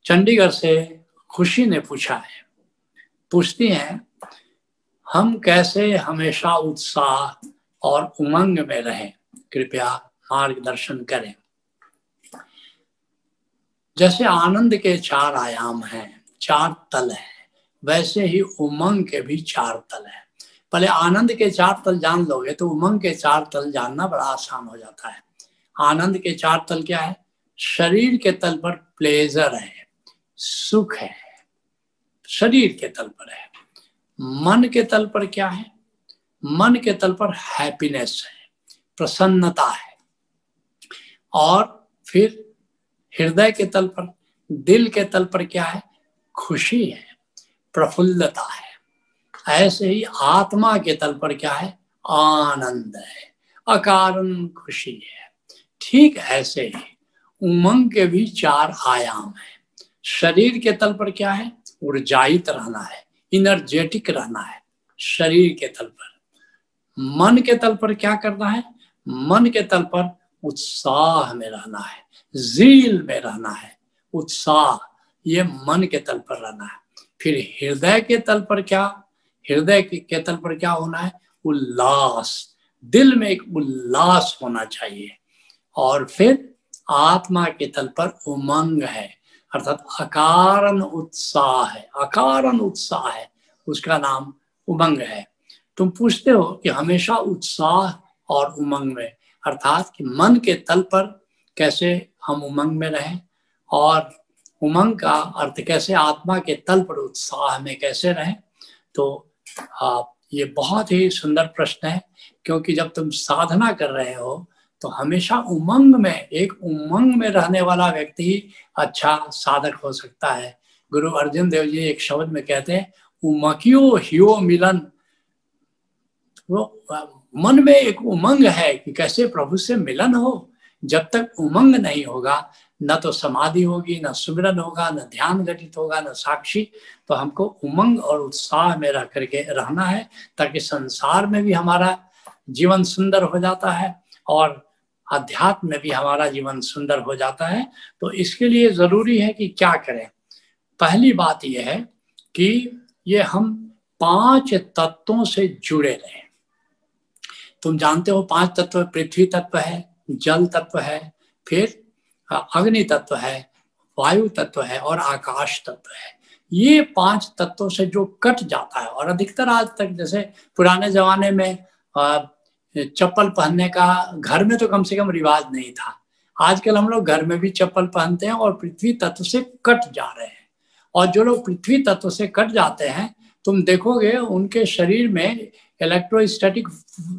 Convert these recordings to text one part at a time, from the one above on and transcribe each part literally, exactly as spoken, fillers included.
चंडीगढ़ से खुशी ने पूछा है, पूछती हैं, हम कैसे हमेशा उत्साह और उमंग में रहें, कृपया मार्गदर्शन करें। जैसे आनंद के चार आयाम हैं, चार तल हैं, वैसे ही उमंग के भी चार तल हैं। पहले आनंद के चार तल जान लोगे तो उमंग के चार तल जानना बड़ा आसान हो जाता है। आनंद के चार तल क्या है? शरीर के तल पर प्लेजर है, सुख है, शरीर के तल पर है। मन के तल पर क्या है? मन के तल पर हैप्पीनेस है, प्रसन्नता है। और फिर हृदय के तल पर, दिल के तल पर क्या है? खुशी है, प्रफुल्लता है। ऐसे ही आत्मा के तल पर क्या है? आनंद है, अकारण खुशी है। ठीक ऐसे ही उमंग के भी चार आयाम हैं। शरीर के तल पर क्या है? ऊर्जायित रहना है, इनर्जेटिक रहना है शरीर के तल पर। मन के तल पर क्या करना है? मन के तल पर उत्साह में रहना है, जील में रहना है, उत्साह, ये मन के तल पर रहना है। फिर हृदय के तल पर क्या? हृदय के तल पर क्या होना है? उल्लास, दिल में एक उल्लास होना चाहिए। और फिर आत्मा के तल पर उमंग है, अर्थात अकारण उत्साह है, अकारण उत्साह है, उसका नाम उमंग है। तुम पूछते हो कि हमेशा उत्साह और उमंग में, अर्थात कि मन के तल पर कैसे हम उमंग में रहें, और उमंग का अर्थ कैसे आत्मा के तल पर उत्साह में कैसे रहें। तो आ, ये बहुत ही सुंदर प्रश्न है, क्योंकि जब तुम साधना कर रहे हो तो हमेशा उमंग में, एक उमंग में रहने वाला व्यक्ति ही अच्छा साधक हो सकता है। गुरु अर्जुन देव जी एक शब्द में कहते हैं, उमकियो हियो मिलन। वो मन में एक उमंग है कि कैसे प्रभु से मिलन हो। जब तक उमंग नहीं होगा, न तो समाधि होगी, न सुमिरन होगा, न ध्यान घटित होगा, न साक्षी। तो हमको उमंग और उत्साह में रह करके रहना है, ताकि संसार में भी हमारा जीवन सुंदर हो जाता है और अध्यात्म में भी हमारा जीवन सुंदर हो जाता है। तो इसके लिए जरूरी है कि क्या करें। पहली बात यह है कि ये हम पांच तत्वों से जुड़े रहें। तुम जानते हो पांच तत्व, पृथ्वी तत्व है, जल तत्व है, फिर अग्नि तत्व है, वायु तत्व है और आकाश तत्व है। ये पांच तत्वों से जो कट जाता है, और अधिकतर आज तक, जैसे पुराने जमाने में चप्पल पहनने का घर में तो कम से कम रिवाज नहीं था, आजकल हम लोग घर में भी चप्पल पहनते हैं और पृथ्वी तत्व से कट जा रहे हैं। और जो लोग पृथ्वी तत्व से कट जाते हैं, तुम देखोगे उनके शरीर में इलेक्ट्रोस्टैटिक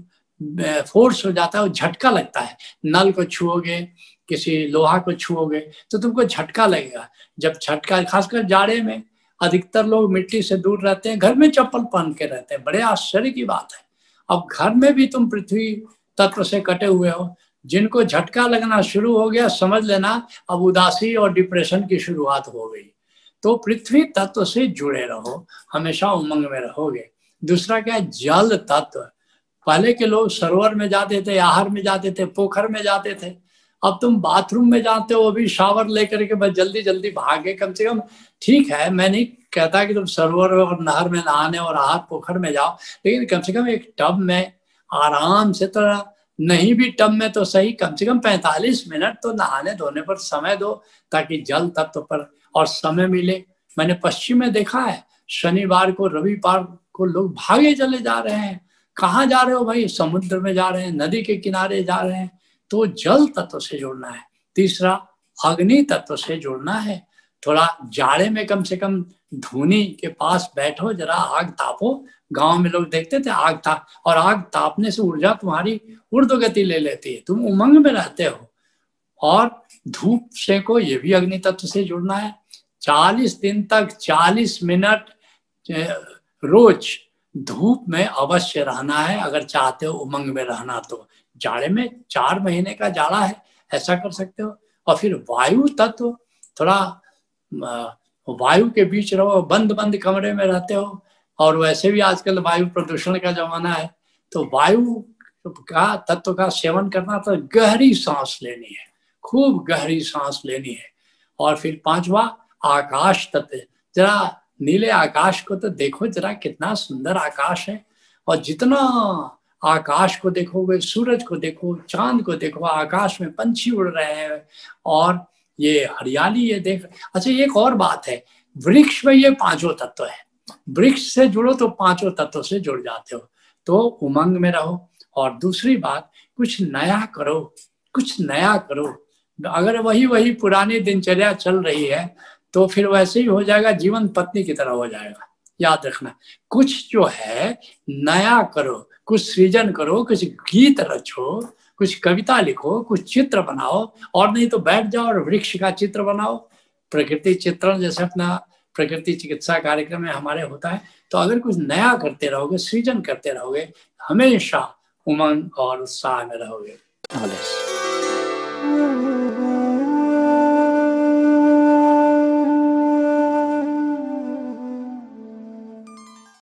फोर्स हो जाता है, झटका लगता है। नल को छुओगे, किसी लोहा को छुओगे तो तुमको झटका लगेगा। जब झटका, खासकर जाड़े में अधिकतर लोग मिट्टी से दूर रहते हैं, घर में चप्पल पहन के रहते हैं, बड़े आश्चर्य की बात है। अब घर में भी तुम पृथ्वी तत्व से कटे हुए हो, जिनको झटका लगना शुरू हो गया, समझ लेना अब उदासी और डिप्रेशन की शुरुआत हो गई। तो पृथ्वी तत्व से जुड़े रहो, हमेशा उमंग में रहोगे। दूसरा क्या है? जल तत्व। पहले के लोग सरोवर में जाते थे, आहर में जाते थे, पोखर में जाते थे। अब तुम बाथरूम में जाते हो, वो भी शावर लेकर के बस जल्दी जल्दी भागे। कम से कम ठीक है, मैं नहीं कहता कि तुम सरोवर और नहर में नहाने और आहर पोखर में जाओ, लेकिन कम से कम एक टब में आराम से, तो नहीं भी टब में तो सही, कम से कम पैंतालीस मिनट तो नहाने धोने पर समय दो, ताकि जल तत्व पर और समय मिले। मैंने पश्चिम में देखा है, शनिवार को, रविवार को लोग भागे चले जा रहे हैं। कहाँ जा रहे हो भाई? समुद्र में जा रहे हैं, नदी के किनारे जा रहे हैं। तो जल तत्व से जुड़ना है। तीसरा, अग्नि तत्व से जुड़ना है। थोड़ा जाड़े में कम से कम धूनी के पास बैठो, जरा आग तापो। गांव में लोग देखते थे आग ताप, और आग तापने से ऊर्जा तुम्हारी ऊर्ध्वगति ले लेती है, तुम उमंग में रहते हो। और धूप से को, ये भी अग्नि तत्व से जुड़ना है। चालीस दिन तक चालीस मिनट रोज धूप में अवश्य रहना है, अगर चाहते हो उमंग में रहना। तो जाड़े में चार महीने का जाड़ा है, ऐसा कर सकते हो। और फिर वायु तत्व, थोड़ा वायु के बीच रहो, बंद बंद कमरे में रहते हो, और वैसे भी आजकल वायु प्रदूषण का जमाना है, तो वायु का तत्व का सेवन करना। तो गहरी सांस लेनी है, खूब गहरी सांस लेनी है। और फिर पांचवा, आकाश तत्व, जरा नीले आकाश को तो देखो जरा, कितना सुंदर आकाश है। और जितना आकाश को देखोगे, सूरज को देखो, चांद को देखो, आकाश में पंछी उड़ रहे हैं और ये हरियाली ये देख। अच्छा एक और बात है, वृक्ष में ये पांचों तत्व है, वृक्ष से जुड़ो तो पांचों तत्वों से जुड़ जाते हो, तो उमंग में रहो। और दूसरी बात, कुछ नया करो, कुछ नया करो। अगर वही वही पुरानी दिनचर्या चल रही है तो फिर वैसे ही हो जाएगा, जीवन पत्नी की तरह हो जाएगा। याद रखना, कुछ जो है नया करो, कुछ सृजन करो, कुछ गीत रचो, कुछ कविता लिखो, कुछ चित्र बनाओ, और नहीं तो बैठ जाओ और वृक्ष का चित्र बनाओ। प्रकृति चित्रण जैसे अपना प्रकृति चिकित्सा कार्यक्रम में हमारे होता है, तो अगर कुछ नया करते रहोगे, सृजन करते रहोगे, हमेशा उमंग और उत्साह में रहोगे।